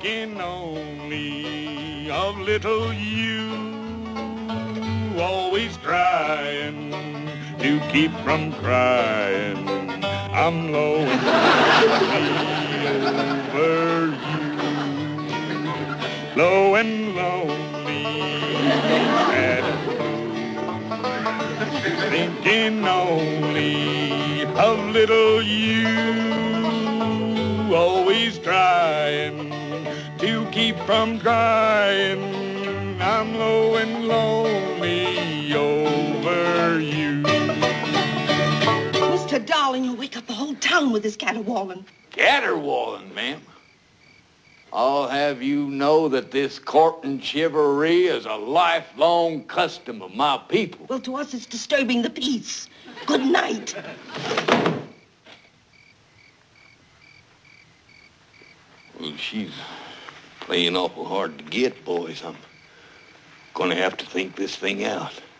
thinking only of little you, always trying to keep from crying. I'm low and lonely over you, low and lonely, sad and blue, thinking only of little you, always trying to keep from crying. I'm low and lonely over you. Mr. Darling, you'll wake up the whole town with this caterwauling. Caterwauling, ma'am? I'll have you know that this courting chivalry is a lifelong custom of my people. Well, to us, it's disturbing the peace. Good night. Well, she's playing awful hard to get, boys. I'm gonna have to think this thing out.